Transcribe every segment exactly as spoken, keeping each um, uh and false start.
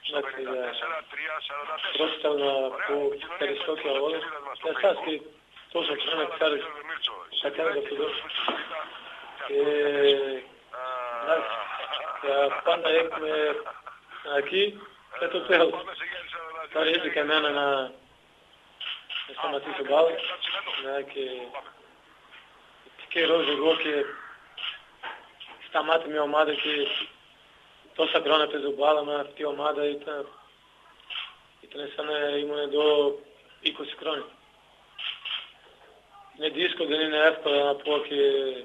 πενήντα τέσσερα τρία σαράντα τέσσερα. Πρώτα θέλω να πω ευχαριστώ και όλα και εσάς και τόσο χρόνο ξέρεις θα κάνετε αυτό. Και πάντα έχουμε εκεί και το τέλος. Τώρα ήρθε και εμένα να σταματήσω μπάλα και καιρός εγώ και σταμάτη μια ομάδα και τόσα χρόνια παίζω μπάλα με αυτή η ομάδα ήταν, ήταν σαν να ήμουν εδώ είκοσι χρόνια. Είναι δύσκολο, δεν είναι εύκολο να πω και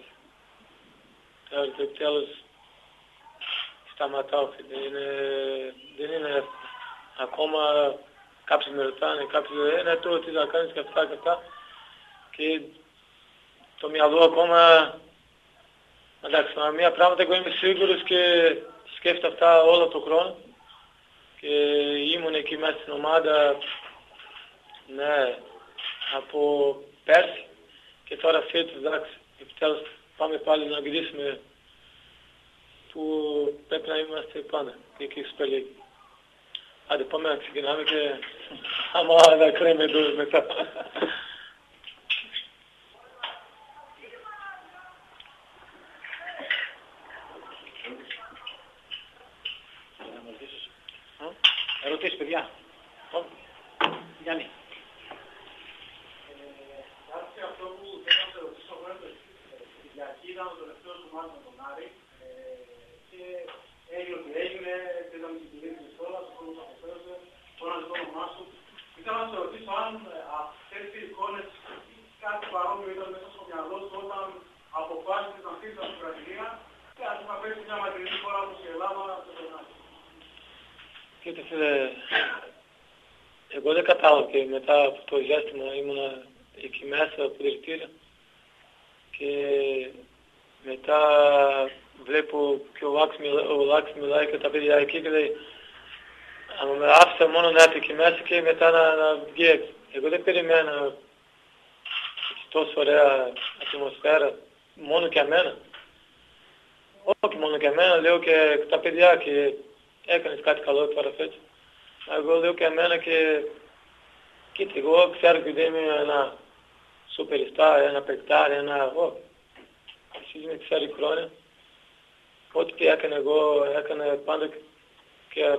το τέλος σταματάω και δεν είναι, δεν είναι εύκολο. Ακόμα κάποιοι με ρωτάνε, κάποιοι λένε, ναι τώρα τι θα κάνεις και αυτά και αυτά και το μυαλό ακόμα, εντάξει, με μία πράγματα εγώ είμαι σίγουρος και σκέφτομαι αυτά όλο τον χρόνο και ήμουν εκεί μέσα στην ομάδα, ναι, από πέρσι και τώρα φέτος, εντάξει, επιτέλους πάμε πάλι να γυρίσουμε που πρέπει να είμαστε πάντα εκεί στο Πελέγι. Άντε πάμε να ξεκινάμε και άμα να κρέμε εδώ μετά. Ερωτήσεις, παιδιά. Γιάννη. Άρχισε αυτό που θέλω να σε ρωτήσω εγώ είναι το εξής. Στην Κυριακή ήταν το τελευταίο του μάτι με τον Άρη και έγινε ότι έγινε, είδαμε την κυρία της Ιστόλας, ο κόσμος αποφέρωσε, φώναζε το όνομά σου. Ήθελα να σε ρωτήσω αν αυτές οι εικόνες κάτι παρόμοιο ήταν μέσα στο μυαλό σου όταν αποφάσισες να φύγεις από την Βραζιλία και ας πούμε πέσει μια μακρινή χώρα όπως η Ελλάδα στο Γενάρη. Κοίτα φίλε, εγώ δεν κατάλαβα και μετά από το διάστημα ήμουνα εκεί μέσα από δηλητήρια και μετά βλέπω και ο Λάξ μιλάει, μιλάει και τα παιδιά εκεί και λέει άμα με άφησα μόνο να έρθει εκεί μέσα και μετά να, να βγει έξω. Εγώ δεν περιμένα τόσο ωραία ατμοσφαίρα μόνο και εμένα. Όχι μόνο και εμένα, λέω και τα παιδιά και έκανες κάτι καλό τώρα φέτος. Εγώ λέω και εμένα και κοίτα, εγώ ξέρω ότι δεν είμαι ένα σούπεριστάρ, ένα παικτάρι, ένα εγώ. Εσείς με ξέρει χρόνια. Ό,τι και έκανα εγώ, έκανα πάντα και,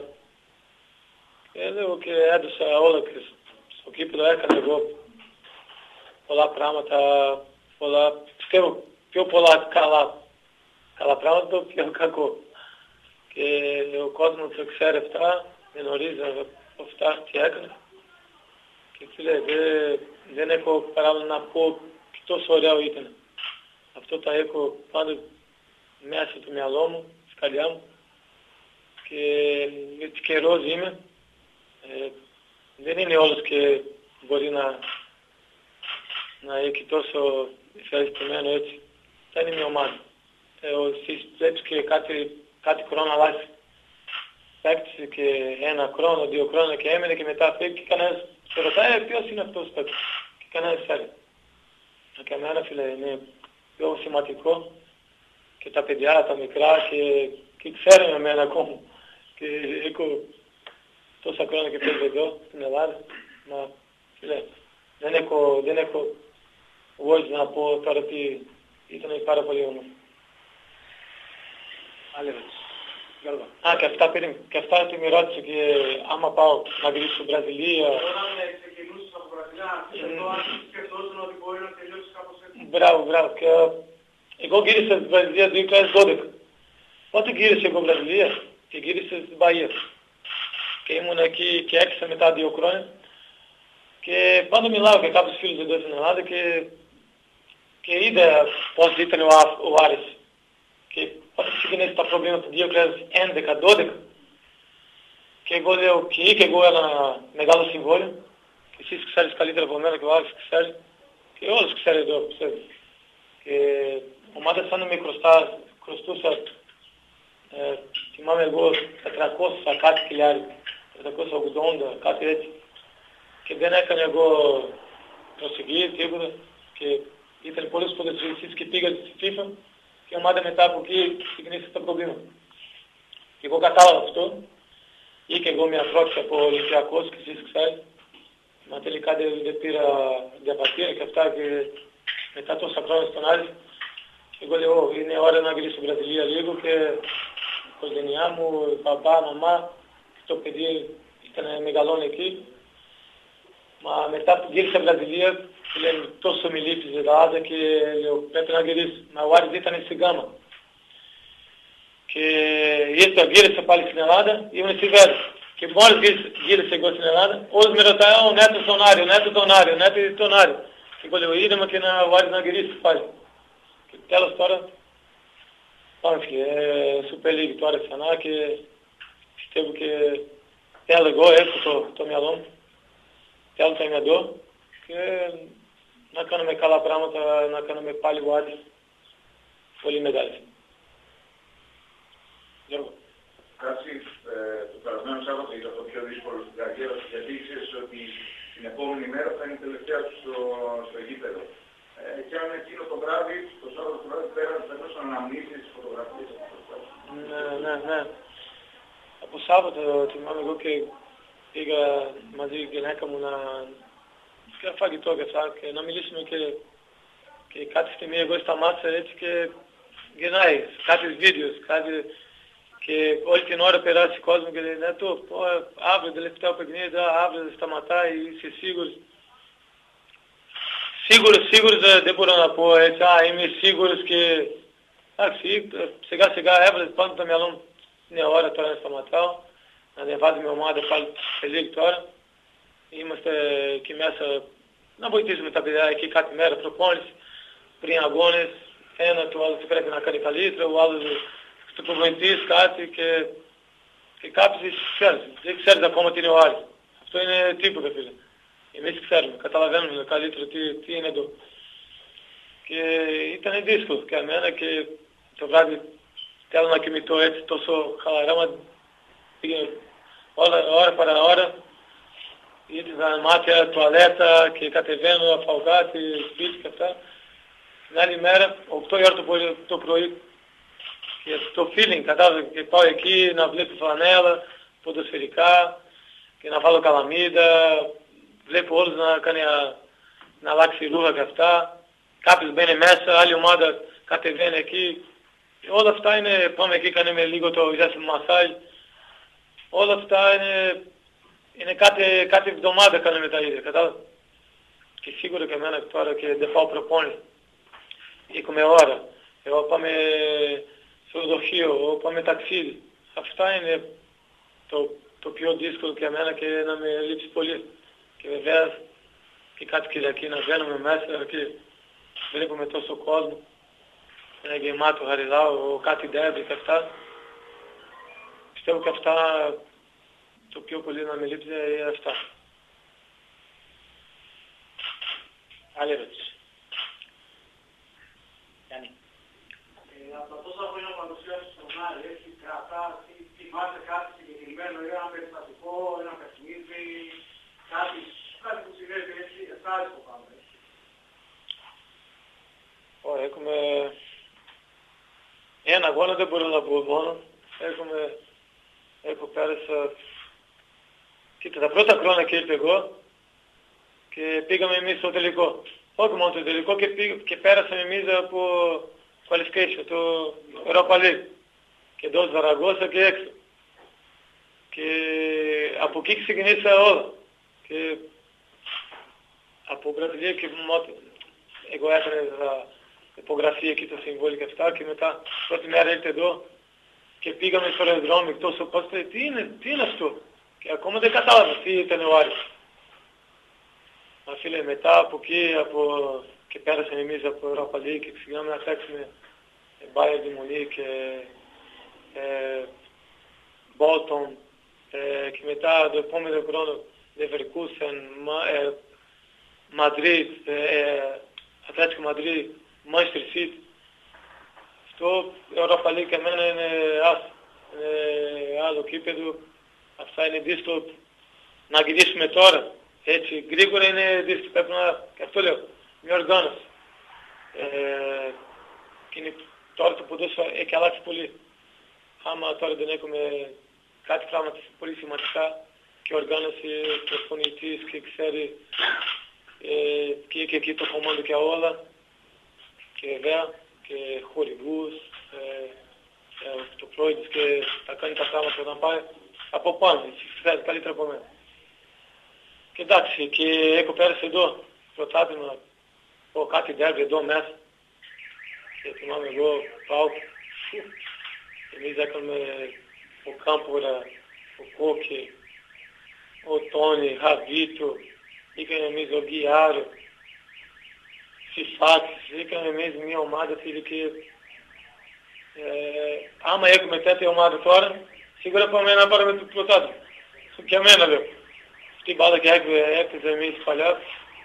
και λέω και έδωσα όλα και στο κήπεδο έκανα εγώ πολλά πράγματα, πολλά, πιστεύω πιο πολλά καλά, καλά πράγματα, το πιο κακό. Και ο κόσμος το ξέρει αυτά, γνωρίζει από αυτά τι έκανε. Και φίλε, δεν, δεν έχω παράλληλα να πω τόσο ωραίο ήταν. Αυτό τα έχω πάντα μέσα στο μυαλό μου, στη καρδιά μου. Και έτσι καιρός είμαι. Ε, δεν είναι όλος και μπορεί να, να έχει τόσο ευχαριστημένο έτσι. Θα είναι μια ομάδα. Ε, εσείς βλέπεις και κάτι κάτι χρόνο αλλάζει. Παίκτησε και ένα χρόνο, δύο χρόνια και έμενε και μετά φύγει και κανένας σε ρωτάει ποιος είναι αυτός παίκτης. Και κανένας ξέρει. Και εμένα φίλε είναι πιο σημαντικό και τα παιδιά, τα μικρά και, και ξέρουν εμένα ακόμα. Και έχω τόσα χρόνια και παίζω εδώ στην Ελλάδα. Μα φίλε, δεν έχω, δεν έχω words να πω τώρα ότι ήταν πάρα πολύ όμορφο. Άλλη ερώτηση. Α, και αυτά, και αυτά τι με ρώτησε και άμα πάω να γυρίσω στην Βραζιλία. Όταν ξεκινούσες από Βραζιλία, εδώ αν σκεφτόσουν ότι μπορεί να τελειώσεις κάπως έτσι. Μπράβο, μπράβο. Και εγώ γύρισα στην Βραζιλία το δύο χιλιάδες δώδεκα. Πότε γύρισα εγώ Βραζιλία και γύρισα στην Μπαγία. Και ήμουν εκεί και έξα μετά δύο χρόνια. Και πάντα μιλάω και κάποιους φίλους εδώ στην Ελλάδα και, και είδα πώς ήταν ο, ο Άρης. Και όταν ξεκινήσει τα προβλήματα του δύο χιλιάδες έντεκα δώδεκα και εγώ λέω και είχε εγώ ένα μεγάλο συμβόλαιο και εσείς ξέρεις καλύτερα από μένα και ο Άρης ξέρει και όλους ξέρει εδώ πιστεύω. Και ομάδα σαν να με χρωστά, χρωστούσα, ε, θυμάμαι εγώ τετρακόσια κάτι χιλιάδες, τετρακόσια ογδόντα, κάτι έτσι. Και δεν έκανα εγώ προσεγγίσεις, τίποτα και ήταν πολλές ποδοσφαιριστές και πήγα στη FIFA. Και η ομάδα μετά από εκεί ξεκινήσει τα προβλήματα. Και εγώ κατάλαβα αυτό. Είχε εγώ μια πρόκληση από Ολυμπιακός και εσείς ξέρετε. Μα τελικά δεν, δεν πήρα διαβατήρια και αυτά και μετά τόσα χρόνια στον Άρη. Εγώ λέω είναι ώρα να γυρίσω στην Βραζιλία λίγο και η οικογένειά μου, μπαμπά, μαμά, το παιδί ήταν μεγαλώνει εκεί. Μα μετά που γύρισα στην Βραζιλία και λένε τόσο με λείπεις η Ελλάδα και λέω πρέπει να γυρίσω. Μα ο Άρης ήταν στην Γκάμα. Και ήρθα, γύρισα πάλι στην Ελλάδα, ήμουν στη Βέρα. Και μόλις γύρισα εγώ στην Ελλάδα, όλοι με ρωτάω, νέτω στον Άριο, νέτω τον Άριο, νέτω τον Άριο. Και εγώ λέω, είδαμε και να ο Άρης να γυρίσει πάλι. Και τέλος τώρα, πάμε και Super League τώρα ξανά και πιστεύω και θέλω εγώ, έχω το, το μυαλό μου, θέλω το μυαλό και να κάνουμε καλά πράγματα, να κάνουμε πάλι ο Άρης πολύ μεγάλη. Γιώργο. Κάτσε, ε, το περασμένο Σάββατο ήταν το πιο δύσκολο στην καριέρα σου, γιατί ξέρεις ότι την επόμενη μέρα θα είναι η τελευταία σου στο, στο γήπεδο. Ε, και αν εκείνο το βράδυ, το Σάββατο το βράδυ πέρα, θα δώσω αναμνήσεις, φωτογραφίες. Ναι, ναι, ναι. Από Σάββατο θυμάμαι εγώ και πήγα μαζί η γυναίκα μου να και φαγητό και αυτά και να μιλήσουμε και, και κάτι στιγμή εγώ σταμάτησα έτσι και γεννάει κάτι βίντεο, κάτι και όλη την ώρα περάσει κόσμο και λέει, ναι, το, αύριο τελευταίο παιχνίδι, αύριο σταματάει, είσαι σίγουρος. Σίγουρος, σίγουρος δεν μπορώ να πω έτσι, α, είμαι σίγουρος και εντάξει, σιγά σιγά έβαλες πάνω το μυαλό μου, είναι ώρα τώρα να σταματάω, να ανεβάζουμε ομάδα πάλι σε λίγο τώρα. Είμαστε εκεί μέσα να βοηθήσουμε τα παιδιά εκεί κάτι μέρα προπόνηση, πριν αγώνες, ένα του άλλου πρέπει να κάνει καλύτερο, ο άλλος του προπονητής κάτι και, και κάποιος ξέρεις, δεν ξέρεις ακόμα τι είναι ο Άρης. Αυτό είναι τίποτα φίλε. Εμείς ξέρουμε, καταλαβαίνουμε καλύτερο τι, τι είναι εδώ. Και ήταν δύσκολο για μένα και το βράδυ θέλω να κοιμηθώ έτσι τόσο χαλαρά, μα πήγαινε όλα, ώρα παρά ώρα. Είδα μάτια, τουαλέτα και κατεβαίνω να φάω κάτι, σπίτι και αυτά. Την άλλη μέρα, οκτώ η ώρα το πρωί, το πρωί και το feeling, κατάλαβα και πάω εκεί να βλέπω φανέλα, ποδοσφαιρικά και να βάλω καλαμίδα, βλέπω όλους να κάνει να αλλάξει ρούχα και αυτά. Κάποιος μπαίνει μέσα, άλλη ομάδα κατεβαίνει εκεί. Όλα αυτά είναι, πάμε εκεί, κάνουμε λίγο το ζέσιμο μασάζ. Όλα αυτά είναι, είναι κάθε, κάθε εβδομάδα κάνουμε τα ίδια, κατάλαβα. Και σίγουρα και εμένα τώρα και δεν πάω προπόνηση. Έχουμε ώρα. Εγώ πάμε στο δοχείο, πάμε ταξίδι. Αυτά είναι το, το πιο δύσκολο για μένα και να με λείψει πολύ. Και βεβαίως και κάτι Κυριακή να βγαίνουμε μέσα και βλέπουμε τόσο κόσμο. Είναι γεμάτο Χαριλάου, κάτι ντέρμπι και αυτά. Πιστεύω και αυτά το πιο πολύ να με λείψει είναι αυτά. Άλλη ερώτηση. Γιάννη. Από τα τόσα χρόνια που παρουσιάσεις στον Άρη, έχει κρατά, θυμάσαι κάτι συγκεκριμένο, ένα περιστατικό, ένα παιχνίδι, κάτι, κάτι που συνέβη έτσι, ευχάριστο πάμε. Ωραία, έχουμε ένα αγώνα, δεν μπορώ να πω μόνο. Έχουμε, έχω πέρασα, κοίτα, τα πρώτα χρόνια και ήρθα εγώ και πήγαμε εμείς στο τελικό. Όχι μόνο στο τελικό και, πήγ, και πέρασαμε εμείς από qualification, το Europa League. Και εδώ Ζαραγώσα και έξω. Και από εκεί ξεκινήσα όλα. Και από Βραζιλία και μόνο, εγώ έκανα υπογραφή εκεί το συμβόλαιο και αυτά και μετά πρώτη μέρα ήρθε εδώ και πήγαμε στο αεροδρόμιο τόσο πώς τι είναι, τι είναι αυτό. Και ακόμα δεν κατάλαβα τι ήταν ο Άρης. Μα φίλε μετά από εκεί από, και πέρασαμε εμείς από Europa League και ξεκινάμε να παίξουμε Bayern de Munich και ε, Bolton ε, και μετά το επόμενο χρόνο Leverkusen, ε, Madrid, ε, Atletico Madrid, Manchester City. Αυτό Europa League για μένα είναι άσο, είναι άλλο κήπεδο. Αυτά είναι δύσκολο να γυρίσουμε τώρα. Έτσι γρήγορα είναι δύσκολο, πρέπει να, και αυτό λέω, μια οργάνωση. Ε, και είναι, τώρα το ποδόσφαιρο έχει αλλάξει πολύ. Άμα τώρα δεν έχουμε κάτι πράγματα πολύ σημαντικά και οργάνωση προπονητής και ξέρει ε, και και εκεί το κομμάτι και όλα και βέβαια και χορηγούς, ε, ε, το πρόεδρος και θα κάνει τα πράγματα όταν πάει από πάνω, έτσι, καλύτερα από μένα. Και εντάξει, και έχω πέρασε εδώ, πρωτάθλημα, πω κάτι ντέρμπι εδώ μέσα. Και θυμάμαι εγώ, πάω, εμείς έκαναμε ο Κάμπορα, ο Κόκκι, ο Τόνι, Χαβίτο, είχαμε εμείς ο Γκιάρο, Φιφάξης, είχαμε εμείς μια ομάδα φίλοι και ε, άμα έχουμε τέτοια ομάδα τώρα, σίγουρα πάμε να πάρουμε το πρωτάθλημα. Και εμένα λέω. Την μπάλα και έπαιζε εμείς παλιά.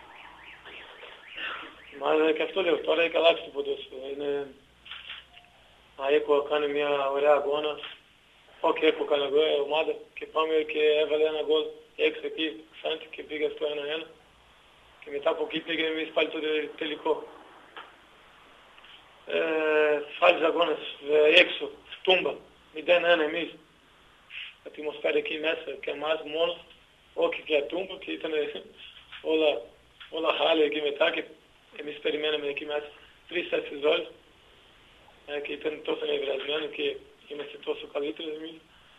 Μα και αυτό λέω, τώρα έχει αλλάξει το ποδόσφαιρο. Είναι... Α, έχω κάνει μια ωραία αγώνα. Όχι, έχω κάνει εγώ ομάδα και πάμε και έβαλε ένα γκολ έξω εκεί, φάνηκε και πήγε στο ένα ένα. Και μετά από εκεί πήγε εμείς πάλι το τελικό. Ε, άλλες αγώνες ε, έξω, Τούμπα, μηδέν ένα εμείς. Ατμοσφαίρα εκεί μέσα και εμάς μόνος, όχι και Τούμπα και ήταν όλα, όλα χάλια εκεί μετά και εμείς περιμέναμε εκεί μέσα τρεις-τέσσερις ώρες ε, και ήταν τόσο νευριασμένοι και είμαστε τόσο καλύτεροι εμείς.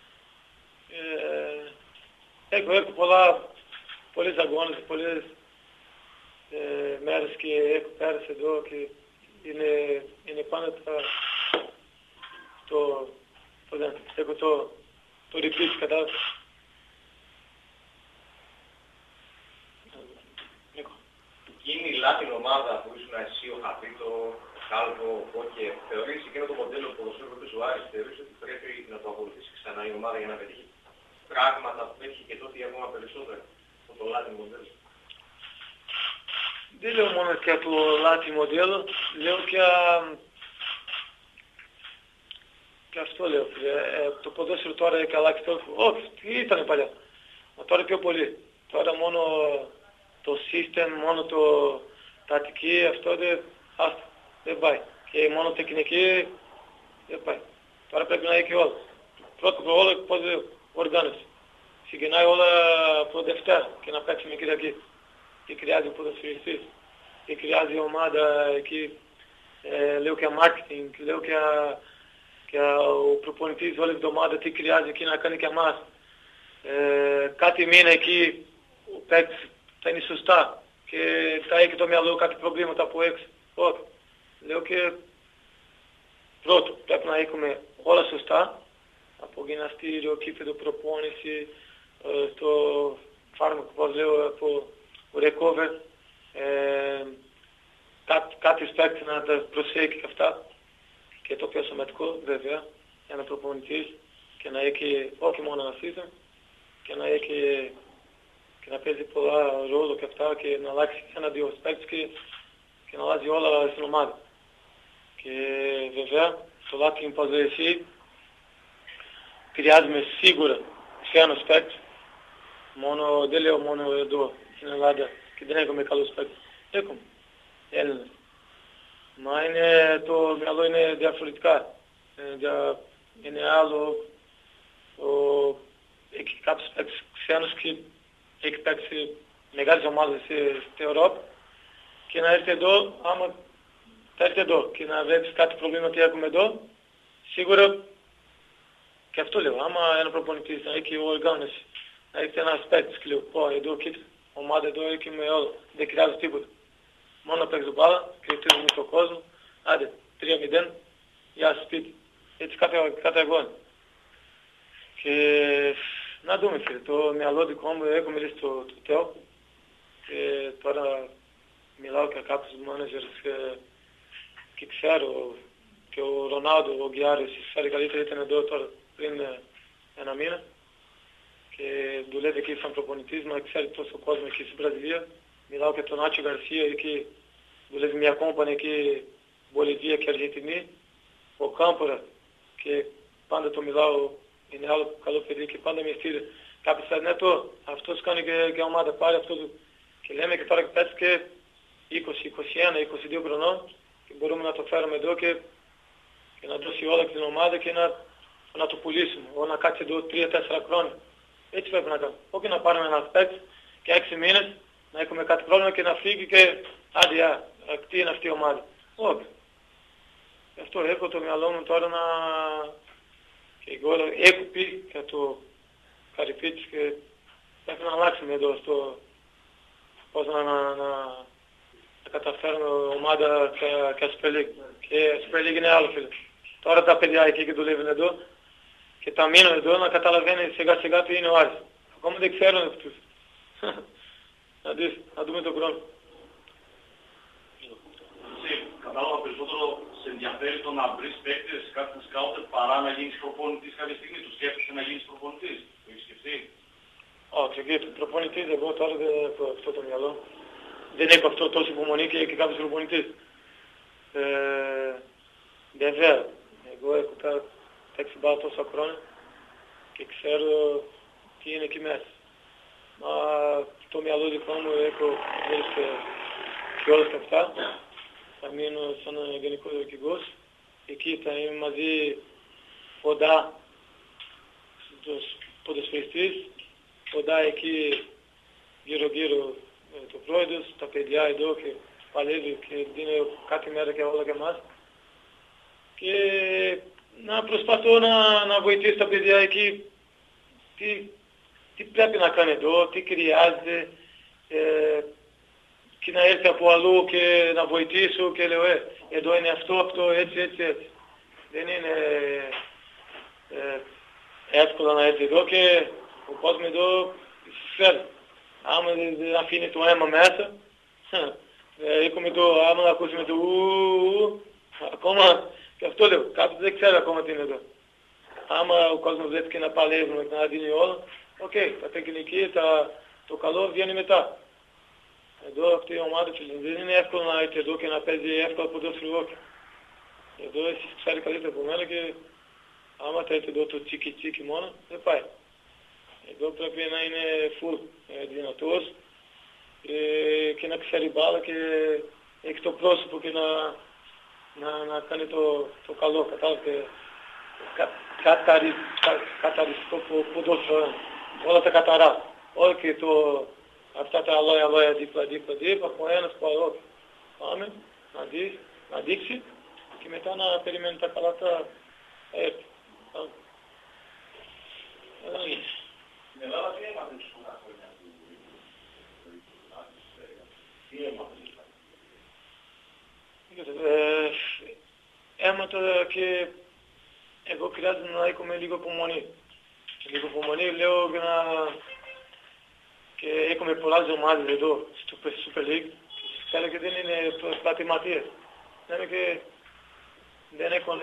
Ε, έχω, έχω πολλά, πολλές αγώνες, πολλές ε, μέρες και έχω πέρασε εδώ και είναι, είναι πάνω τα, το, το, έχω το, το repeat κατά. Εκείνη η λάτινη ομάδα που ήσουν εσύ, ο Χαβίτο, ο Κάλβο, ο Κόκκε, θεωρείς εκείνο το μοντέλο που ποδοσφαίρου του Άρης, θεωρείς ότι πρέπει να το ακολουθήσει ξανά η ομάδα για να πετύχει πράγματα που πέτυχε και τότε ή ακόμα περισσότερα από το λάτινο μοντέλο? Δεν λέω μόνο και το λάτινο μοντέλο, λέω και, και αυτό λέω. Ε, το ποδόσφαιρο τώρα έχει αλλάξει τόσο. Όχι, ήταν παλιά. Μα τώρα πιο πολύ. Τώρα μόνο το σύστημα, μόνο το τακτική, αυτό δεν, άστο, δεν πάει. Και μόνο τεχνική δεν πάει. Τώρα πρέπει να έχει όλα. Πρώτα απ' όλα πώς οργάνωση. Ξεκινάει όλα από Δευτέρα και να παίξουμε Κυριακή. Τι χρειάζεται ο ποδοσφαιριστής, τι χρειάζεται η ομάδα εκεί. Ε, λέω και marketing, λέω και, και ο προπονητής όλη την εβδομάδα τι χρειάζεται εκεί να κάνει και εμάς. Ε, κάτι μήνα εκεί ο παίκτης θα είναι σωστά και θα έχει το μυαλό κάτι προβλήματα από έξω. Όχι. Λέω και πρώτο πρέπει να έχουμε όλα σωστά από γυμναστήριο, κήπεδο, προπόνηση, στο φάρμακο, πώς λέω, από recover, ε, κάτι, κάτι παίκτης να τα προσέχει και αυτά και το πιο σημαντικό βέβαια ένα προπονητής και να έχει όχι μόνο ένα season και να έχει και να παίζει πολλά ρόλο και αυτά και να αλλάξει ένα-δύο παίκτες και, και να αλλάζει όλα στην ομάδα. Και βέβαια το λάτινο πώς λέει εσύ χρειάζομαι σίγουρα σε ένας παίκτης. Μόνο, δεν λέω μόνο εδώ στην Ελλάδα και δεν έχουμε καλούς παίκτες. Έχουμε Έλληνες. Μα είναι, το μυαλό είναι διαφορετικά. Είναι, δια, είναι άλλο. Ο, έχει κάποιους παίκτες ξένους και έχει παίξει μεγάλες ομάδες στην Ευρώπη και να έρθει εδώ, άμα θα έρθει εδώ και να βλέπεις κάτι προβλήμα τι έχουμε εδώ, σίγουρα και αυτό λέω, άμα ένα προπονητής να έχει οργάνωση, να έχει ένας παίκτης και λέω, πω εδώ κοίτα, ομάδα εδώ έχει με όλο, δεν χρειάζεται τίποτα. Μόνο να παίξω μπάλα, κριτίζουμε στον κόσμο, άντε, τρία μηδέν, γεια σου σπίτι. Έτσι κάθε, κάθε αγώνα. Και να δούμε φίλε, το μυαλό δικό μου έχω μιλήσει στο το Θεό και τώρα μιλάω και κάποιους managers και, και ξέρω και ο Ρονάλντο, ο Γκιάρης, φέρει καλύτερα ήταν εδώ τώρα πριν ένα μήνα και δουλεύει εκεί σαν προπονητής, μα ξέρει τόσο κόσμο εκεί στην Βραζιλία. Μιλάω και τον Άτσο Γκαρσία, εκεί δουλεύει μια κόμπανη εκεί, Βολιβία και Αργεντινή, ο Κάμπορα και πάντα το μιλάω, είναι άλλο καλό παιδί και πάντα με στείλει. Κάποιος θα ναι το, αυτός κάνει και, και ομάδα, πάρει αυτό το. Και λέμε και τώρα πέτσε και είκοσι, είκοσι ένα, είκοσι δύο χρονών και μπορούμε να το φέρουμε εδώ και, και να δώσει όλα την ομάδα και να, να το πουλήσουμε, או να κάτσει εδώ τρία τέσσερα χρόνια. Έτσι πρέπει να κάνουμε. Όχι να πάρουμε ένα παίκτη και έξι μήνες να έχουμε κάτι πρόβλημα και να φύγει και άντε, α, τι είναι αυτή η ομάδα. Όχι. Γι' αυτό έχω το μυαλό μου τώρα να... Και εγώ έχω πει για το Καρυπίτης και πρέπει να αλλάξουμε εδώ στο... Πώς να, να, να, να καταφέρουμε ομάδα και, και Super League. Και Super League είναι άλλο, φίλε. Τώρα τα παιδιά εκεί και δουλεύουν εδώ και τα μείνουν εδώ να καταλαβαίνει σιγά σιγά τι είναι ο Άρης. Ακόμα δεν ξέρουν αυτούς. Να δεις, να δούμε τον χρόνο. Κατάλαβα περισσότερο σε ενδιαφέρει το να βρεις παίκτες κάτι σκάουτερ παρά να γίνεις προπονητής κάποια στιγμή. Του σκέφτεσαι να γίνεις προπονητής. Το έχεις σκεφτεί? Όχι, και προπονητής εγώ τώρα δεν έχω αυτό το μυαλό. Δεν έχω αυτό τόσο υπομονή και, και κάποιος προπονητής. Ε, βέβαια, εγώ έχω παίξει μπάλα τόσα χρόνια και ξέρω τι είναι εκεί μέσα. Μα το μυαλό δικό μου έχω όλες και, και όλα και αυτά. Θα μείνω σαν γενικός αρχηγός. Εκεί θα είμαι μαζί κοντά στους ποδοσφαιριστές, κοντά εκεί γύρω γύρω το πρόεδρος, τα παιδιά εδώ και παλεύει και δίνει κάθε μέρα και όλα και εμάς. Και να προσπαθώ να, να βοηθήσω τα παιδιά εκεί τι, τι πρέπει να κάνει εδώ, τι χρειάζεται ε, και να έρθει από αλλού και να βοηθήσω και λέω ε, εδώ είναι αυτό, αυτό, έτσι, έτσι, έτσι. Δεν είναι ε, εύκολο να έρθει εδώ και ο κόσμος εδώ ξέρει. Άμα δεν αφήνει το αίμα μέσα, έχουμε το, άμα ακούσουμε το ου, ακόμα, και αυτό λέω, κάποιος δεν ξέρει ακόμα τι είναι εδώ. Άμα ο κόσμος βλέπει και να παλεύουμε και να δίνει όλα, οκ, okay, τα τεχνική, τα, το καλό βγαίνει μετά. Εδώ αυτή η ομάδα δεν είναι εύκολο να έρθει εδώ και να παίζει εύκολα ποδόσφαιρο. Εδώ εσείς ξέρει καλύτερα από μένα και άμα θα έρθει εδώ το τσίκι τσίκι μόνο, δεν πάει. Εδώ πρέπει να είναι full ε, δυνατός ε, και να ξέρει μπάλα και έχει το πρόσωπο και να, να, να κάνει το, το καλό, κατάλαβε, κα, καταρι, κα, καθαριστικό ποδόσφαιρο, όλα τα καταρά, όχι το, αυτά τα λόγια λόγια δίπλα δίπλα δίπλα, από ένας από άλλο. Πάμε να, δει, να δείξει και μετά να περιμένει τα καλά τα έρθει. Στην Ελλάδα τι έμαθες στους πολλά χρόνια του τι έμαθες? Έμαθα και εγώ χρειάζεται να έχουμε λίγο υπομονή. Λίγο υπομονή λέω για να... και έχουμε πολλές ομάδες εδώ στο Super League. Ξέρω και δεν είναι πατηματίες. Λέμε και δεν έχουν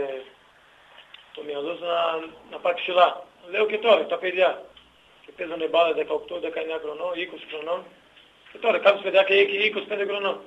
το μυαλό να, να πάει ψηλά. Λέω και τώρα τα παιδιά. Και παίζανε μπάλα δεκαοκτώ δεκαεννιά χρονών, είκοσι χρονών. Και τώρα κάποιος παιδιά και έχει είκοσι πέντε χρονών.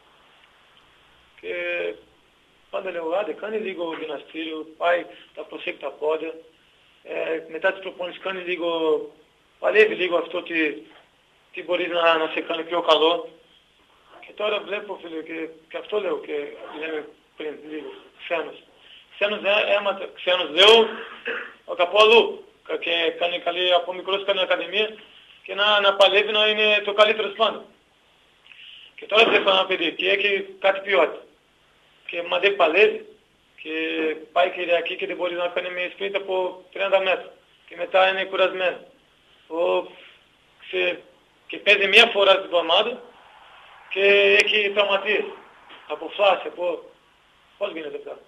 Και πάντα λέω, άντε, κάνει λίγο γυμναστήριο, πάει, τα προσέχει τα πόδια. Ε, μετά τις προπόνησεις κάνει λίγο, παλεύει λίγο αυτό τι, τι μπορεί να, να σε κάνει πιο καλό. Και τώρα βλέπω, φίλε, και, και αυτό λέω και λέμε πριν λίγο, ξένος. Ξένος, έμαθα, ξένος λέω, από αλλού. Και κάνει καλή, από μικρός κάνει ακαδημία και να, να παλεύει να είναι το καλύτερο σπάνιο. Και τώρα βλέπω ένα παιδί και έχει κάτι ποιότητα. Και μα δεν παλεύει και πάει Κυριακή και δεν μπορεί να κάνει μια σπίτι από τριάντα μέτρα. Και μετά είναι κουρασμένο. Ο, ξε, και παίζει μια φορά στην εβδομάδα και έχει τραυματίες. Από φάση, από... Πώς γίνεται αυτό?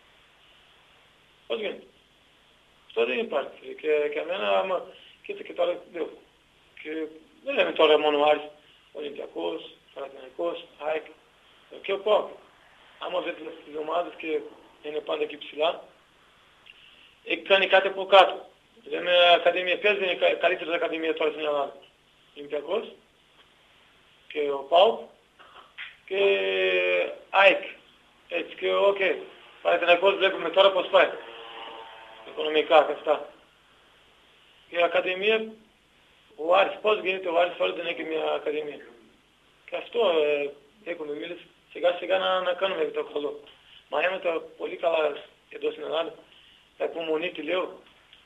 Πώς γίνεται? Αυτό δεν υπάρχει. Και, και εμένα, άμα κοίτα και τώρα, λέω, και δεν λέμε τώρα μόνο Άρης, Ολυμπιακός, Παναθηναϊκός, ΑΕΚ και ο ΠΑΟΚ. Άμα βλέπετε τις ομάδες και είναι πάντα εκεί ψηλά, έχει κάνει κάτι από κάτω. Λέμε ακαδημία, ποιες είναι οι καλύτερες ακαδημίες τώρα στην Ελλάδα? Ολυμπιακός και ο ΠΑΟΚ και ΑΕΚ. Έτσι και οκ. Okay. Παναθηναϊκός βλέπουμε τώρα πώς πάει. Οικονομικά και αυτά. Και η Ακαδημία, ο Άρης, πώς γίνεται, ο Άρης τώρα δεν έχει μια Ακαδημία. Και αυτό ε, έχουμε μίληση, σιγά σιγά να, να κάνουμε το καλό. Μα έμαθα πολύ καλά εδώ στην Ελλάδα. υπομονή τη λέω.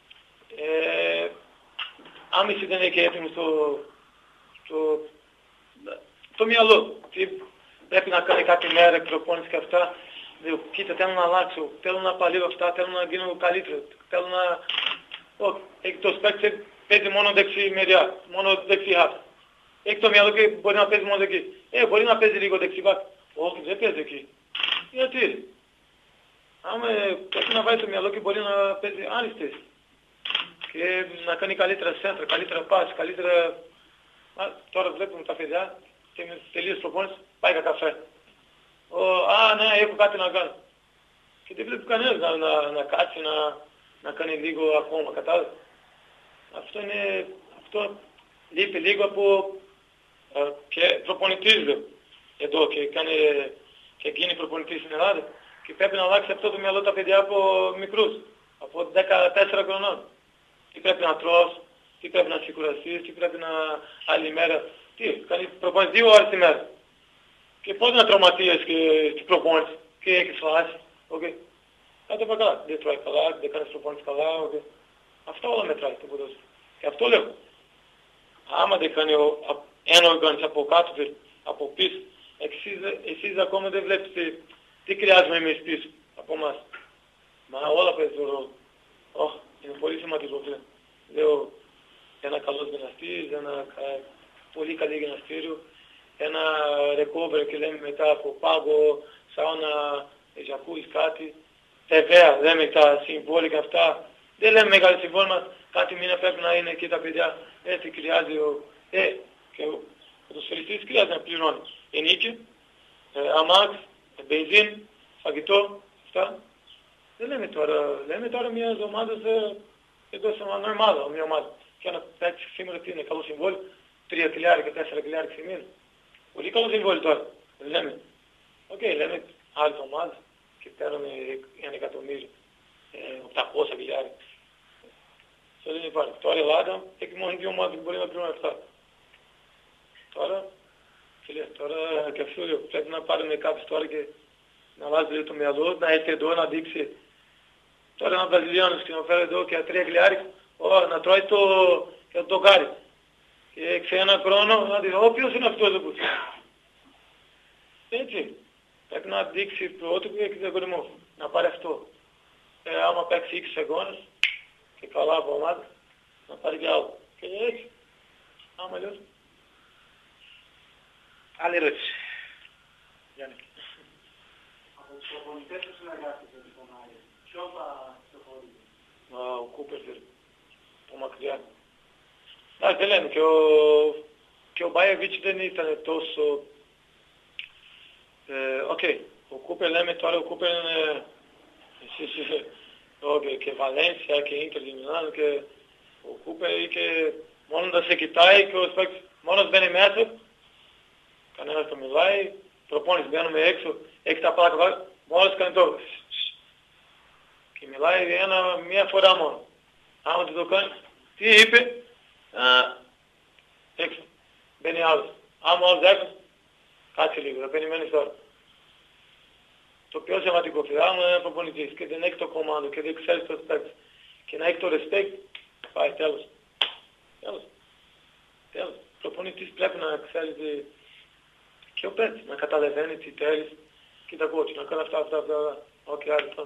Ε, άμεση δεν έχει έτοιμο στο, στο, το μυαλό. Τι πρέπει να κάνει κάθε μέρα προπόνηση και αυτά. Λέω, κοίτα, θέλω να αλλάξω, θέλω να παλεύω αυτά, θέλω να γίνω καλύτερο, θέλω να... Όχι, εκτός παίξει, παίζει μόνο δεξί μεριά, μόνο δεξί χαφ. Έχει το μυαλό και μπορεί να παίζει μόνο εκεί. Ε, μπορεί να παίζει λίγο δεξί μπακ. Όχι, δεν παίζει εκεί. Γιατί? Άμα πρέπει να βάλει το μυαλό και μπορεί να παίζει άλλες θέσεις. Και να κάνει καλύτερα σέντρα, καλύτερα πάση, καλύτερα... Α, τώρα βλέπουμε τα παιδιά και με τελείως προπόνηση πάει για καφέ. Ο, α, ναι, έχω κάτι να κάνω. Και δεν βλέπει κανένας να, να, να κάτσει, να, να κάνει λίγο ακόμα, κατάλαβε. Αυτό είναι, αυτό λείπει λίγο από α, και προπονητής λέω. Εδώ και, κάνει, και γίνει προπονητής στην Ελλάδα. Και πρέπει να αλλάξει αυτό το μυαλό τα παιδιά από μικρούς, από δεκατέσσερα χρονών. Τι πρέπει να τρως, τι πρέπει να σιγουραστείς, τι πρέπει να άλλη μέρα. Τι, κάνει προπονητή δύο ώρες τη μέρα. Και πώς να τραυματίες και στην προπόνηση και έχεις φάση. Okay. Θα το πω καλά. Δεν τρώει καλά, δεν κάνεις προπόνηση καλά. Okay. Αυτό όλα μετράει το ποδόσφαιρο. Και αυτό λέω. Άμα δεν κάνει ένα οργάνωση από κάτω, από πίσω, εσείς, εσείς ακόμα δεν βλέπετε τι, τι χρειάζομαι εμείς πίσω από εμάς. Μα όλα παίζουν ρόλο. Oh, είναι πολύ σημαντικό πλέον. Λέω ένα καλός γυμναστής, ένα πολύ καλή γυμναστήριο, ένα recover και λέμε μετά από πάγο, σάουνα, jacuzzi, κάτι. Βέβαια, λέμε τα συμβόλικα αυτά. Δεν λέμε μεγάλη συμβόλμα, κάτι μήνα πρέπει να είναι εκεί τα παιδιά. Έτσι χρειάζεται ο... Ε, και ο ποδοσφαιριστής χρειάζεται να πληρώνει. Ενίκη, ε, αμάξ, μπενζίν, φαγητό, αυτά. Δεν λέμε τώρα, λέμε τώρα μια ομάδα εδώ σε μια ομάδα, μια ομάδα. Και να παίξει σήμερα τι είναι, καλό συμβόλαιο, τρία χιλιάρικα, τέσσερα χιλιάρικα σε μήνα. Πολύ καλό συμβόλαιο τώρα, δεν λέμε. Οκ, okay, λέμε άλλες ομάδες και παίρνουμε ένα εκατομμύριο, οκτακόσια χιλιάρικα. Αυτό δεν υπάρχει. Τώρα η Ελλάδα έχει μόνο δύο ομάδες που μπορεί να πληρώνουν αυτά. Τώρα, φίλε, τώρα και αυτό λέω, πρέπει να πάρουμε κάποιος τώρα και να αλλάζει το μυαλό, να έρθει εδώ να δείξει. Τώρα ένα Βραζιλιάνος και να φέρει εδώ και τρία χιλιάρικα, να τρώει το, το δοκάρι. Και σε ένα χρόνο να δει, ω, ποιος είναι αυτός εδώ που. Έτσι. Πρέπει να δείξει πρώτο και εξαγωνισμό. Να πάρει αυτό. Ε, άμα παίξει είκοσι αγώνες και καλά από ομάδα, να πάρει και άλλο. Και έτσι. Άμα λέω. Άλλη ερώτηση. Γιάννη. Από τους προπονητές που συνεργάστηκαν με τον Άρη, ποιον θα ξεχωρίζει? Ο Κούπερ, το μακριά. Να, δεν λέμε, και ο, και ο Μπάιεβιτς δεν ήταν τόσο... Οκ, ε, okay. Ο Κούπερ λέμε τώρα, ο Κούπερ είναι... Okay, και Βαλένσια και Ίντερ Μιλάνο και ο Κούπερ και μόνο να σε κοιτάει και ο σπέκτης μόνος μπαίνει μέσα, κανένας το μιλάει, προπόνηση μπαίνουμε έξω, έχει τα πλάκα, μόνος κάνει το... Και μιλάει ένα, μία φορά μόνο. Άμα του το κάνει, τι είπε, α, έξω, μπαίνει άλλος. Άμα άλλος έξω, κάτσε λίγο, θα περιμένεις τώρα. Το πιο σημαντικό φίλε, άμα είναι προπονητής και δεν έχει το κομμάτι και δεν ξέρει το respect και να έχει το respect, πάει τέλος. Τέλος. Τέλος. Προπονητής πρέπει να ξέρει και ο παίκτης, να καταλαβαίνει τι θέλεις και τα κότσι, να κάνει αυτά, αυτά, αυτά, ό,τι άλλο πάνω.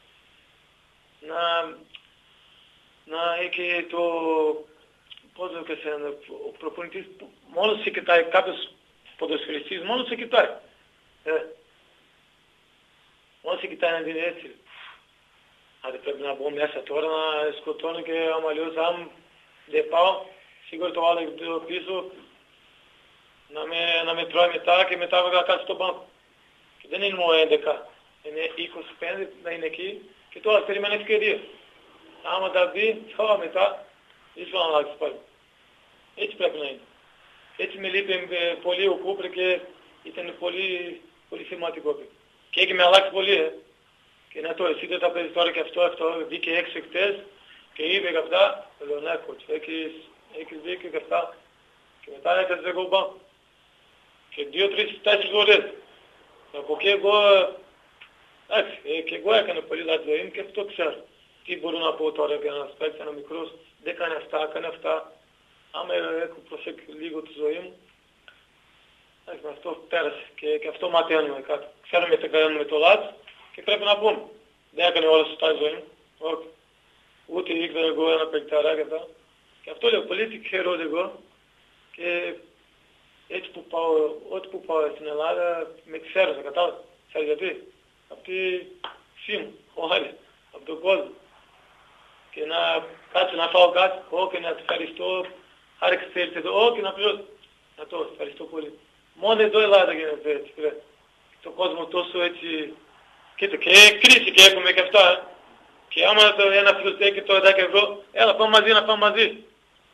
Να, να έχει το, πώς λέω και σένα, ο προπονητής μόνο σε κοιτάει, κάποιος ποδοσφαιριστής μόνο σε κοιτάει. Ε. Μόνο σε κοιτάει να δίνει έτσι. Αν πρέπει να μπω μέσα τώρα να σκοτώνω και άμα αλλιώς αν δεν πάω, σίγουρα το άλλο πίσω να με, να με τρώει μετά και μετά να κάτσει στο μπάνκο. Και δεν είναι μόνο έντεκα, είναι είκοσι πέντε να είναι εκεί και τώρα περιμένει ευκαιρία. Άμα τα δει, τώρα μετά, ίσως να αλλάξει πάλι. Έτσι πρέπει να είναι. Έτσι με λείπει πολύ ο Κούπρε και ήταν πολύ, πολύ σημαντικό. Και έχει με αλλάξει πολύ, ε. Και να το εσύ δεν τα παίζεις τώρα και αυτό, αυτό, βγήκε έξω χτες και είπε και αυτά, λέω ναι κότσι, έχεις, έχεις δίκιο και αυτά. Και μετά έκανες εγώ μπάνκο. Και δύο, τρεις, τέσσερις φορές. Από εκεί εγώ, εντάξει, και εγώ έκανα πολύ λάθη ζωή μου και αυτό ξέρω. τι μπορώ να πω τώρα για ένας παίκτης, ένα μικρός, δεν κάνει αυτά, κάνει αυτά. Άμα έχω προσέξει λίγο τη ζωή μου, με αυτό πέρασε και, και αυτό μαθαίνουμε κάτι. Ξέρουμε τι κάνουμε το λάθος και πρέπει να πούμε. Δεν έκανε όλα σωστά η ζωή μου. Όχι. Ούτε ήξερα εγώ ένα παικταρά και αυτά. Και αυτό λέω, πολύ τυχερός εγώ και έτσι που πάω, ό,τι που πάω στην Ελλάδα με ξέρουν, κατάλαβα. Ξέρεις γιατί? Από τη φύση μου, όλοι, από τον κόσμο. Και να κάτσω να φάω κάτι, όχι να te ευχαριστώ, άρεξε θέλετε εδώ, όχι να πληρώσω. Να το ευχαριστώ πολύ. Μόνο εδώ η Ελλάδα γίνεται έτσι, ρε. Το κόσμο τόσο έτσι, κοίτα, και κρίση και έχουμε και αυτά. Και άμα το ένα φιλοτέκι το δέκα ευρώ, έλα πάμε μαζί να πάμε μαζί.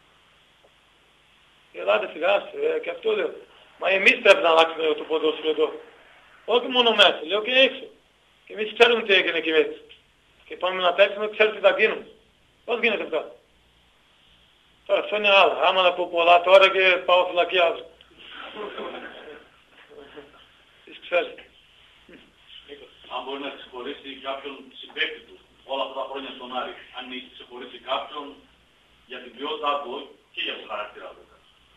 Η Ελλάδα σιγά ε, και αυτό λέω. Μα εμείς πρέπει να αλλάξουμε το ποδόσφαιρο εδώ. Όχι μόνο μέσα, λέω και έξω. Και εμείς ξέρουμε τι έγινε εκεί μέσα. Και πάμε να παίξουμε, ξέρουμε τι θα γίνουμε. Πώς γίνεται αυτά? Τώρα αυτό είναι άλλο. Άμα να πω πολλά τώρα και πάω φυλακή αύριο. Τις ξέρεις. Αν μπορεί να συγχωρήσει κάποιον συμπαίκτη του όλα αυτά τα χρόνια στον Άρη, αν έχει συγχωρήσει κάποιον για την ποιότητά του και για τον χαρακτήρα του.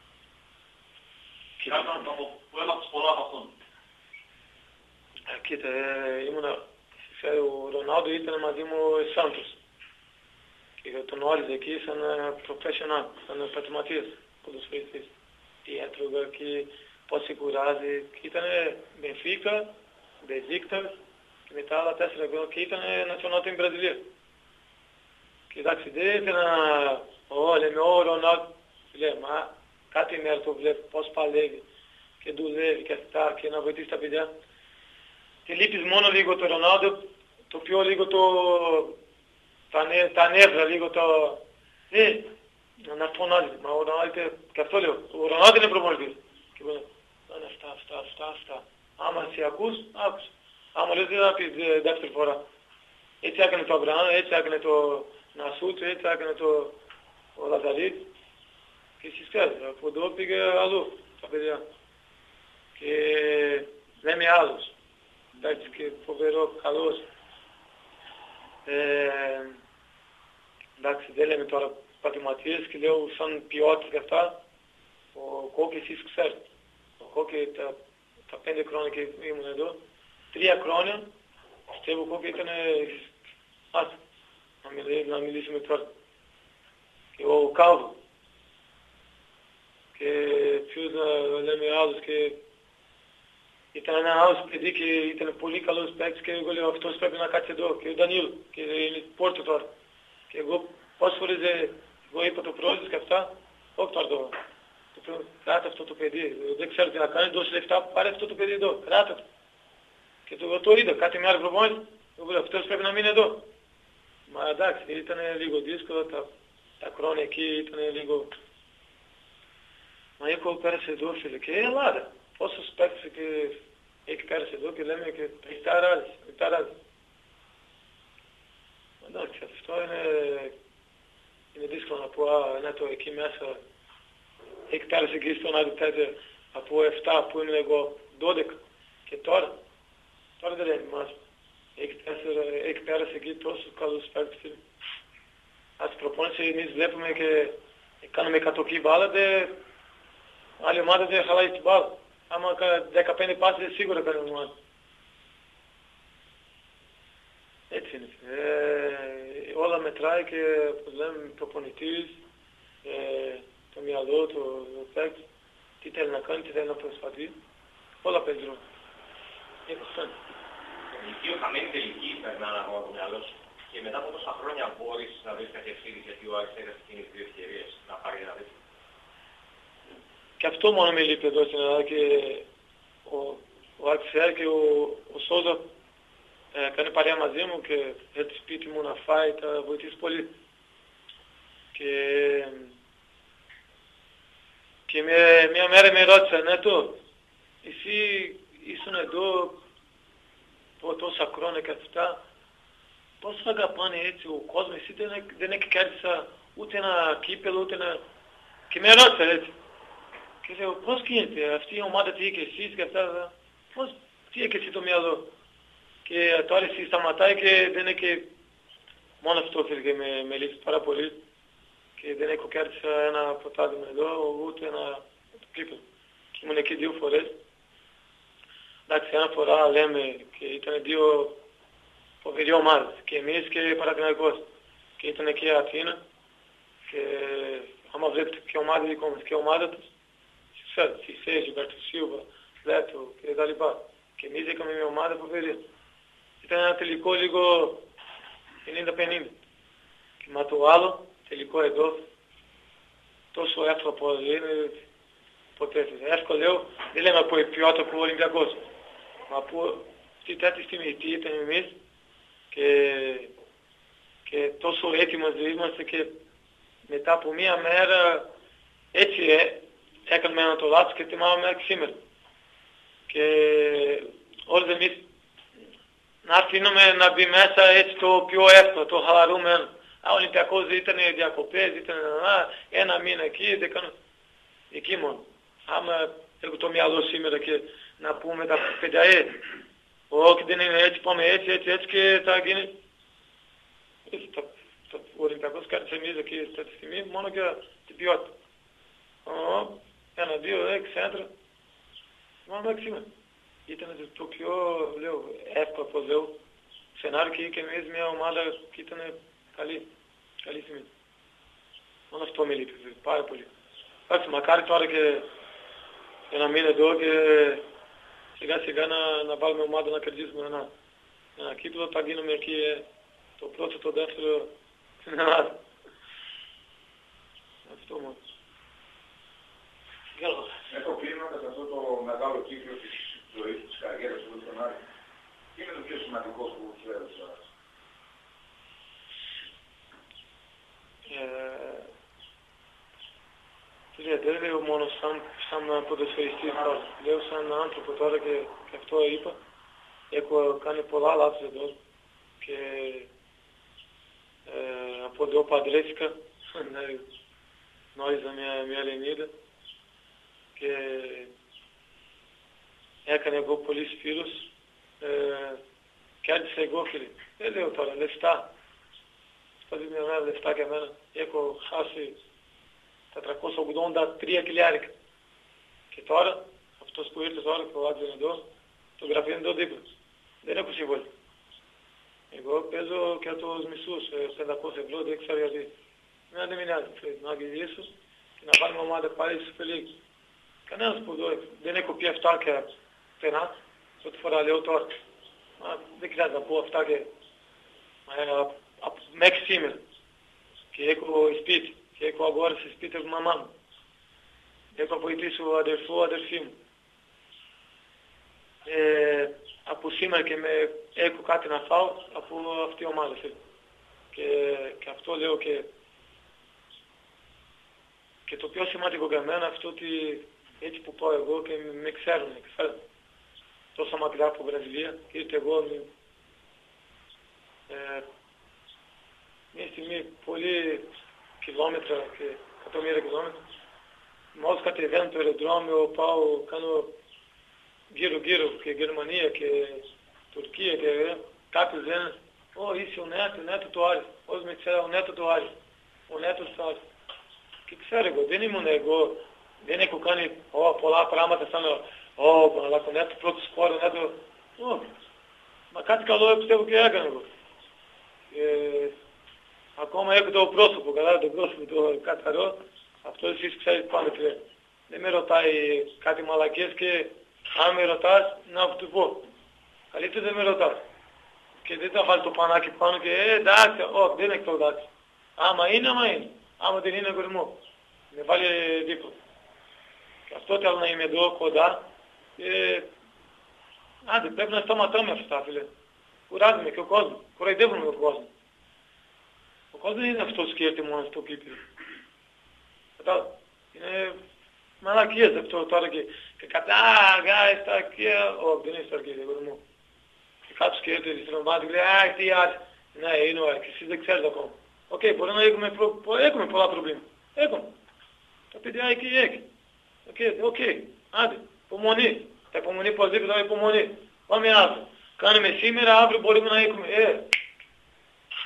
Και κάποιον που έμαθες πολλά από αυτόν. Κοίτα, ε, ήμουνα, ο Ρονάλντο ήταν μαζί μου ο Σάντος. Και τον όριζε εκεί σαν professional, σαν επαγγελματίας ποδοσφαιριστής. Τι έτρωγα και πώς σε κουράζει. Και ήταν Μπενφίκα, Μπεζίκτας και μετά άλλα τέσσερα γκολ και ήταν national team Βραζιλία. Και εντάξει, δεν ήθελα να... Ω, λέμε, ο Ρονάλντο, λέει, μα κάτι μέρα το βλέπω, πώς παλεύει και δουλεύει και αυτά και να βοηθήσει τα παιδιά. Και λείπεις μόνο λίγο το Ρονάλντο, το πιο λίγο το... τα, νε, τα νεύρα, λίγο το... Ε, να φωνάζει, μα ο Ρονάλντο, και αυτό λέω, ο Ρονάλντο είναι προπονητής. Και λέω, είναι αυτά, αυτά, αυτά, αυτά. Άμα σε ακούς, άκουσα. Άμα λες δεν θα πεις δεύτερη φορά. Έτσι έκανε το Αμπραάμ, έτσι έκανε το Νασούτσο, έτσι έκανε το ο Λαζαρίτ. Και εσείς ξέρετε, από εδώ πήγε αλλού τα παιδιά. Και λέμε άλλος. Εντάξει και φοβερό, καλός. Ε, εντάξει δεν λέμε τώρα πατηματίες και λέω σαν ποιότητα και αυτά. Ο Κόκκι εσείς ξέρετε. Ο Κόκκι τα, τα πέντε χρόνια και ήμουν εδώ. Τρία χρόνια, πιστεύω Κόκκι ήταν ας, να, μιλή, να μιλήσουμε τώρα. Και ο Κάλβο. Και ποιους να λέμε άλλους και ήταν ένα άλλος παιδί και ήταν πολύ καλός παίκτης και εγώ λέω αυτός πρέπει να κάτσει εδώ και ο Ντανίλ και είναι Πόρτο τώρα. Και εγώ πόσες φορές εγώ είπα το πρόεδρος και αυτά, όχι τώρα εδώ. Κράτα αυτό το παιδί, δεν ξέρω τι να κάνει, δώσει λεφτά, πάρε αυτό το παιδί εδώ, κράτα το. Και το, το είδα, κάτι με άλλη προπόνηση, εγώ λέω αυτός πρέπει να μείνει εδώ. Μα εντάξει, ήταν λίγο δύσκολο, τα, τα χρόνια εκεί ήταν λίγο... Μα έχω πέρασε εδώ φίλε και η Ελλάδα. Πόσους παίκτες και έχει πέρασε εδώ και λέμε και έχει ταράζει, έχει ταράζει. Εντάξει, αυτό είναι, είναι δύσκολο να πω, α, ναι, το εκεί μέσα έχει πέρασε εκεί στον Αντιτέτε από εφτά που ήμουν εγώ δώδεκα και τώρα, τώρα δεν είναι μας. Έχει, έχει πέρασε εκεί τόσους καλούς παίκτες. Ας προπόνηση εμείς βλέπουμε και κάνουμε εκατοκή μπάλα, δε, άλλη ομάδα δεν χαλάει την μπάλα. Άμα δεκαπέντε πάσες σίγουρα κάνει ομάδα. Έτσι είναι. Ε, όλα μετράει και όπως λέμε προπονητής, ε, το μυαλό, το, το παίκτη, τι θέλει να κάνει, τι θέλει να προσπαθεί. Όλα παίζουν. Η πιο χαμένη τελική περνά ένα αγώνα το μυαλό σου. Και μετά από τόσα χρόνια μπορείς να βρεις κάποια ευθύνη γιατί ο Άρης έχασε εκείνες τις δύο ευκαιρίες να πάρει ένα τέτοιο. Και αυτό μόνο με λείπει εδώ στην Ελλάδα και ο, ο Αξιάρ και ο, ο Σόζα ε, κάνει παρέα μαζί μου και έτσι σπίτι μου να φάει, τα βοηθήσει πολύ. Και, και με, μια μέρα με ρώτησα, ναι το, εσύ ήσουν εδώ τόσα χρόνια και αυτά, πώς θα αγαπάνε έτσι ο κόσμος, εσύ δεν, δεν έχει κέρδισα ούτε ένα κύπελο, ούτε ένα... Και με ρώτησα έτσι. Και λέω, πώς γίνεται αυτή η ομάδα, τι είχε εσείς και αυτά, πώς, τι είχε εσύ το μυαλό. Και τώρα εσύ σταματάει και δεν έχει Μόνο αυτό φίλε και με, με λείπει πάρα πολύ και δεν έχω κέρδισα ένα πρωτάθλημα εδώ, ούτε ένα κύπελο. Και ήμουν εκεί δύο φορές. Εντάξει, ένα φορά λέμε και ήταν δύο φοβεροί ομάδες, και εμείς και Παναθηναϊκός. Και ήταν εκεί η Αθήνα και άμα βλέπετε και ομάδα δικό μας και ομάδα τους, Σισέζιο, Καρτουσίουβα, Λέτο και τα λοιπά. Και εμείς είχαμε μια ομάδα φοβερή. Ήταν ένα τελικό λίγο πενήντα πενήντα. Και με το άλλο, τελικό εδώ, τόσο εύκολο που είναι ποτέ. Εύκολο λέω, δεν λέμε από ποιότητα που ο Ολυμπιακός. Μα από τι τέτοια στιγμή τι ήταν εμείς και, και τόσο έτοιμος είμαστε και μετά από μία μέρα έτσι ε, έκαναμε ένα το λάθος και θυμάμαι μέχρι σήμερα. Και όλοι εμείς να αφήνουμε να μπει μέσα έτσι το πιο εύκολο, το χαλαρούμενο. Α, ο Ολυμπιακός ήταν διακοπές, ήταν α, ένα μήνα εκεί, δεν κάνω... εκεί μόνο. Άμα έχω το μυαλό σήμερα και να πούμε τα παιδιά, ε, όχι δεν είναι έτσι, πάμε έτσι, έτσι, έτσι και θα γίνει. Ο Ολυμπιακός κάνει σε εμείς εκεί αυτή τη στιγμή μόνο για την ποιότητα. Ένα, δύο, έξι, έντρα. Μόνο μέχρι σήμερα. Ήταν το πιο, λέω, εύκολο πως λέω, σενάριο και εμείς μια ομάδα που ήταν καλή, καλή στιγμή. Μόνο αυτό με λείπει, πάρα πολύ. Εντάξει, μακάρι τώρα και ένα μήνα εδώ και σιγά σιγά να, να βάλουμε ομάδα να κερδίσουμε ένα, ένα κύπλο, θα γίνουμε εκεί το πρώτο, το δεύτερο στην Ελλάδα. Αυτό μόνο. Έχω κλείνοντα σε αυτό το μεγάλο κύκλο της ζωής, της καριέρας του στον Άρη. Τι είναι το πιο σημαντικό που σου έδωσα? Δεν λέω μόνο σαν, σαν ποδοσφαιριστής, λέω σαν άνθρωπο τώρα και, και αυτό είπα. Έχω κάνει πολλά λάθη εδώ και ε, από εδώ παντρέθηκα, γνώριζα μια, μια Ελληνίδα και έκανε εγώ πολλοί φίλους, ε, κέρδισα εγώ φίλοι. Δεν λέω τώρα, λεφτά. Στα δύο λεφτά για μένα. Έχω χάσει τετρακόσια ογδόντα τρία χιλιάρικα. Και τώρα, αυτός που ήρθε τώρα, που άτζε εδώ, το γραφείο είναι εδώ δίπλα. Δεν έχω συμβόλαιο. Εγώ παίζω και τους μισούς, πεντακόσια ευρώ, δεν ξέρω γιατί. Μένα δεν με νοιάζει, να αγγελίσω και να βάλουμε ομάδα πάλι στους φιλίκους. Κανένας που εδώ δεν έχω πει αυτά και πενά, ό,τι φορά λέω τώρα. Μα, δεν χρειάζεται να πω αυτά και μέχρι σήμερα. Και έχω σπίτι. Και έχω αγόρασε σπίτι από μαμά μου. Έχω βοηθήσει ο αδερφό, αδερφή μου. Ε, από σήμερα και με έχω κάτι να φάω από αυτή η ομάδα. Και, και αυτό λέω και, και το πιο σημαντικό για μένα αυτό ότι έτσι που πάω εγώ και με, με ξέρουν. ξέρουν. Τόσο μακριά από Βραζιλία και ήρθε εγώ με, ε, μια στιγμή πολύ χιλιόμετρα και εκατομμύρια κιλόμετρα. Μόλις κατεβαίνω το αεροδρόμιο, πάω, κάνω γύρω-γύρω και Γερμανία και Τουρκία και κάποιος λένε «Ω, είσαι ο Νέτο, ο Νέτο του Άρη». Όσοι με ξέρω, ο Νέτο του Άρη. Ο Νέτο του Άρη. Και ξέρω εγώ, δεν ήμουν εγώ, δεν έχω κάνει «Ω, πολλά πράγματα σαν «Ω, αλλά το Νέτο πρώτο σπόρο, Νέτο». Όχι. Μα κάτι καλό πιστεύω και έκανα εγώ. Ακόμα έχω το πρόσωπο, καλά το πρόσωπο το καθαρό, αυτό εσείς ξέρετε πάντα πλέον. Δεν με ρωτάει κάτι μαλακές και αν με ρωτάς να του πω. Καλύτερα δεν με ρωτάς. Και δεν θα βάλει το πανάκι πάνω και ε, εντάξει, όχι δεν έχει το εντάξει. Άμα είναι, άμα είναι. Άμα δεν είναι, κορμό. Με βάλει δίπλα. Και αυτό θέλω να είμαι εδώ κοντά. Και... άντε πρέπει να σταματάμε αυτά φίλε. Κουράζουμε και ο κόσμος. Κοροϊδεύουμε τον κόσμο. Ο κόσμος δεν είναι αυτός σκέφτεται μόνο στο κήπιο. Κατά, είναι μαλακίες αυτό τώρα και, και κατά γάι στα αρκεία, όχι δεν είναι στα αρκεία, εγώ μου. Και κάτω σκέφτεται στην ομάδα και λέει, α, τι άρη. Ναι, είναι ο Άρη, εσείς δεν ξέρετε ακόμα. Οκ, okay, μπορεί να έχουμε, προ... έχουμε πολλά προβλήματα. Έχουμε. Τα παιδιά εκεί, εκεί. Οκ, okay, οκ, okay. άντε, υπομονή. Τα υπομονή πως δίπλα, υπομονή. Πάμε αύριο. Κάνουμε σήμερα, αύριο μπορούμε να έχουμε. Ε,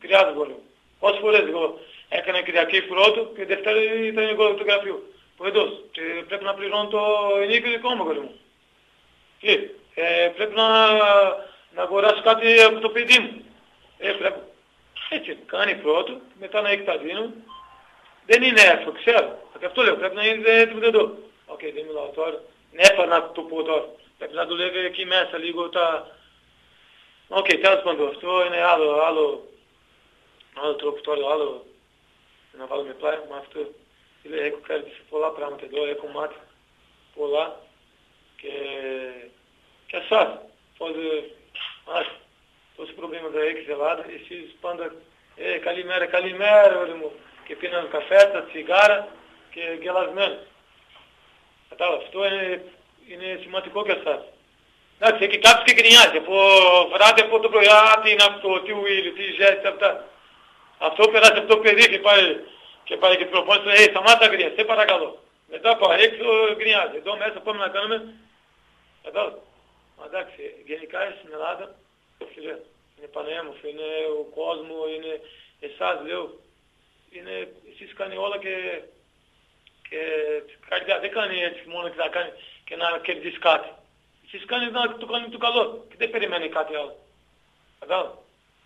χρειάζεται γκολ. Όσες φορές εγώ έκανα Κυριακή πρώτο και Δευτέρα ήταν γκολ του γραφείου. Που εντός. Και πρέπει να πληρώνω το ενίκιο δικό μου, μου. Και ε, πρέπει να, να αγοράσω κάτι από το παιδί μου. Ε, πρέπει. Έτσι, κάνει πρώτο, μετά να έχει τα δίνω. Δεν είναι εύκολο, ξέρω. Και αυτό λέω, πρέπει να είναι έτοιμο εδώ. Οκ, okay, δεν μιλάω τώρα. Ναι, να το πω τώρα. Πρέπει να δουλεύει εκεί μέσα λίγο τα... Οκ, okay, τέλος πάντων, αυτό είναι άλλο, άλλο, άλλο τρόπο τώρα, άλλο να βάλουμε πλάι με αυτό. Δηλαδή, έχω κάνει πολλά πράγματα εδώ, έχω μάθει πολλά και, και εσάς, πώς, ας, τόσα προβλήματα έχεις Ελλάδα, εσείς πάντα, ε, καλημέρα, καλημέρα, ωραία μου, και πίναν καφέ, τα τσιγάρα και γελασμένοι. Κατάλαβα, αυτό είναι, είναι σημαντικό για εσάς. Εντάξει, εκεί κάποιος και γκρινιάζει, από βράδυ από το πρωί, α, τι είναι αυτό, τι ουίλι, τι ζέστη, αυτά. Αυτό περάσει από το παιδί και πάει και πάει και προπόνηση, ε, σταμάτα γκρινιάζει, σε παρακαλώ. Μετά από έξω γκρινιάζει, εδώ μέσα πάμε να κάνουμε, κατάλαβα. Εντάξει, γενικά στην Ελλάδα, είναι πανέμορφο, είναι ο κόσμος, είναι εσάς λέω, είναι, εσείς κάνει όλα και, και καρδιά, δεν κάνει έτσι μόνο και να κάνει και να κερδίσει κάτι. Εσείς κάνει να το κάνει το καλό και δεν περιμένει κάτι άλλο. Κατάλαβα.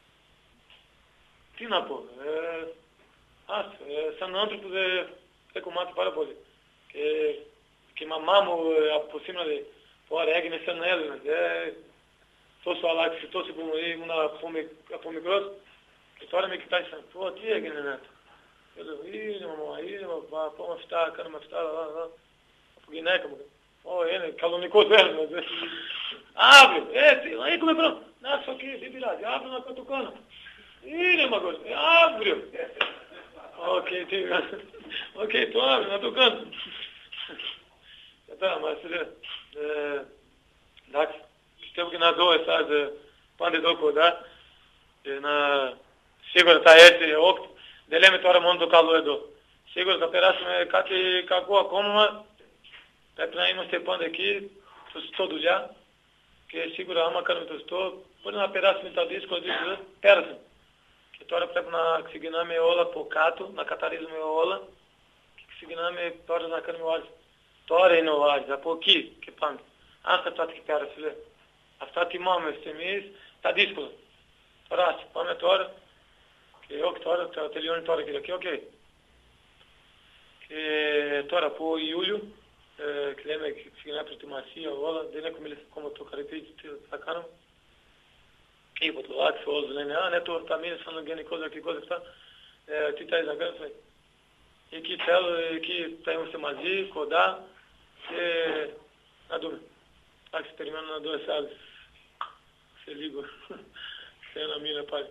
Τι να πω, ε, ας, ε, σαν άνθρωπο δεν έχω μάθει πάρα πολύ. Και, και η μαμά μου ε, από σήμερα τώρα έγινε σαν Έλληνας. Ε, τόσο αλλάξει, τόσο που ήμουν από, από μικρός και τώρα με κοιτάζει σαν πω, τι έγινε να το. Και λέω, είναι μαμά, είναι μαμά, πάμε αυτά, κάνουμε αυτά, από γυναίκα μου. Ω, είναι κανονικός Έλληνας. Αύριο, έτσι, έχουμε πρώτο. Να σου εκεί, δεν πειράζει, αύριο να το κάνω. Είναι μαγκός, αύριο. Οκ, τι, οκ, το αύριο να το κάνω. Κατά, μας λέει, εντάξει, πιστεύω και να δω εσάς πάντα εδώ κοντά και να σίγουρα θα έρθει όκτω. Δεν λέμε τώρα μόνο το καλό εδώ. Σίγουρα θα περάσουμε κάτι κακό ακόμα. Πρέπει να είμαστε πάντα εκεί, στο σωστό δουλειά. Και σίγουρα άμα κάνουμε το σωστό, μπορεί να περάσουμε τα δύσκολα, δύσκολα, πέρασαν. Και τώρα πρέπει να ξεκινάμε όλα από κάτω, να καθαρίζουμε όλα. Και ξεκινάμε τώρα να κάνουμε οάζι. Τώρα είναι ο Άζης, από εκεί και πάντα. Αν θα φτάτε και πέρα, φίλε. Αυτά τιμάμε εμείς, τα δύσκολα. Τώρα, ας πάμε τώρα. Και όχι τώρα, θα τελειώνει τώρα και οκ. Okay. Και τώρα από Ιούλιο, ε, και λέμε και ξεκινάει προετοιμασία όλα, δεν έχουμε μιλήσει ακόμα το καρυπί, τι θα κάνουμε. Και είπα το άξι, όλοι λένε, α, ναι, τώρα θα μείνεις σαν γενικός αρχικός αυτά, ε, τι θα να κάνεις. Εκεί θέλω, εκεί θα είμαστε μαζί, κοντά και να δούμε. Εντάξει, περιμένω να δω εσάς σε λίγο, σε ένα μήνα πάλι.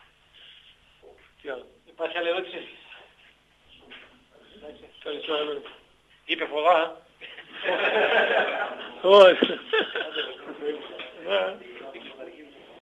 Τι άλλο. Υπάρχει άλλη ερώτηση? Ευχαριστώ, είπε πολλά. Όχι.